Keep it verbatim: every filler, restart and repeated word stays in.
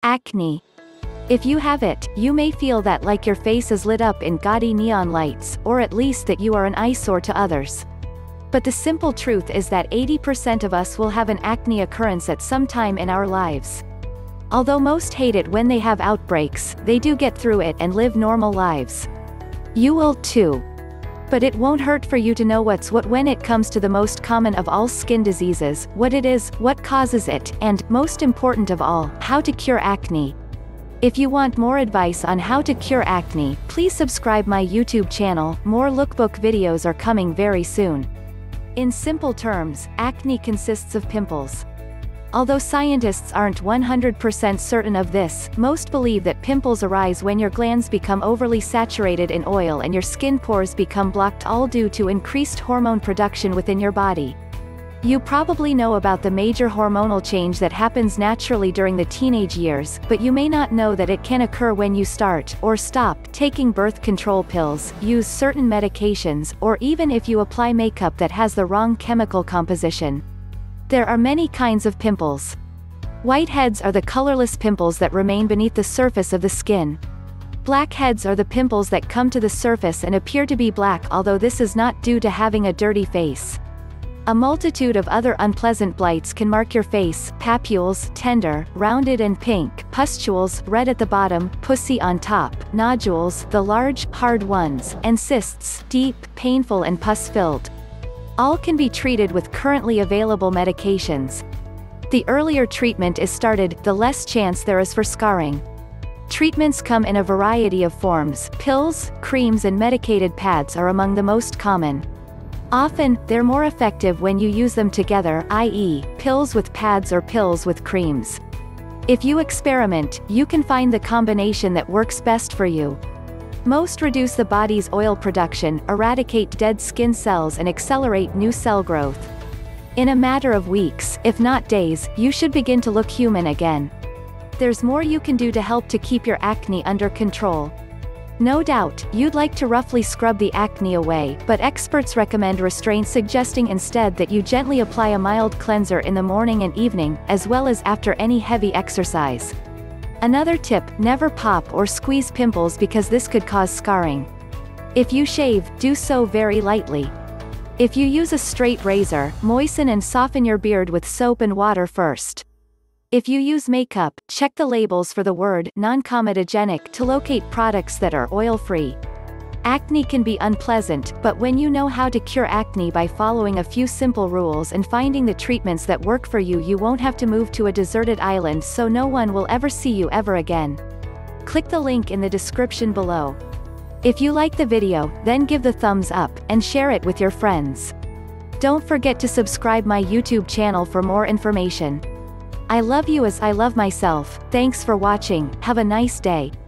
Acne. If you have it, you may feel that like your face is lit up in gaudy neon lights, or at least that you are an eyesore to others. But the simple truth is that eighty percent of us will have an acne occurrence at some time in our lives. Although most hate it when they have outbreaks, they do get through it and live normal lives. You will too. But it won't hurt for you to know what's what when it comes to the most common of all skin diseases, what it is, what causes it, and, most important of all, how to cure acne. If you want more advice on how to cure acne, please subscribe my YouTube channel. More lookbook videos are coming very soon. In simple terms, acne consists of pimples. Although scientists aren't one hundred percent certain of this, most believe that pimples arise when your glands become overly saturated in oil and your skin pores become blocked, all due to increased hormone production within your body. You probably know about the major hormonal change that happens naturally during the teenage years, but you may not know that it can occur when you start, or stop, taking birth control pills, use certain medications, or even if you apply makeup that has the wrong chemical composition. There are many kinds of pimples. Whiteheads are the colorless pimples that remain beneath the surface of the skin. Blackheads are the pimples that come to the surface and appear to be black, although this is not due to having a dirty face. A multitude of other unpleasant blights can mark your face: papules, tender, rounded and pink; pustules, red at the bottom, pussy on top; nodules, the large, hard ones; and cysts, deep, painful and pus-filled. All can be treated with currently available medications. The earlier treatment is started, the less chance there is for scarring. Treatments come in a variety of forms. Pills, creams and medicated pads are among the most common. Often, they're more effective when you use them together, that is, pills with pads or pills with creams. If you experiment, you can find the combination that works best for you. Most reduce the body's oil production, eradicate dead skin cells and accelerate new cell growth. In a matter of weeks, if not days, you should begin to look human again. There's more you can do to help to keep your acne under control. No doubt, you'd like to roughly scrub the acne away, but experts recommend restraint, suggesting instead that you gently apply a mild cleanser in the morning and evening, as well as after any heavy exercise. Another tip: never pop or squeeze pimples because this could cause scarring. If you shave, do so very lightly. If you use a straight razor, moisten and soften your beard with soap and water first. If you use makeup, check the labels for the word non-comedogenic to locate products that are oil-free. Acne can be unpleasant, but when you know how to cure acne by following a few simple rules and finding the treatments that work for you, you won't have to move to a deserted island so no one will ever see you ever again. Click the link in the description below. If you like the video, then give the thumbs up, and share it with your friends. Don't forget to subscribe my YouTube channel for more information. I love you as I love myself. Thanks for watching, have a nice day.